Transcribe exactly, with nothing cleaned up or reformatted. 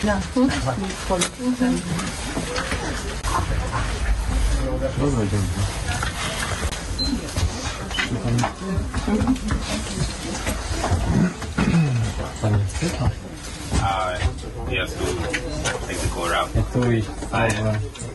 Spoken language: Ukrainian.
No. Dove è giunto? Uh, yes, take the core out. E tu?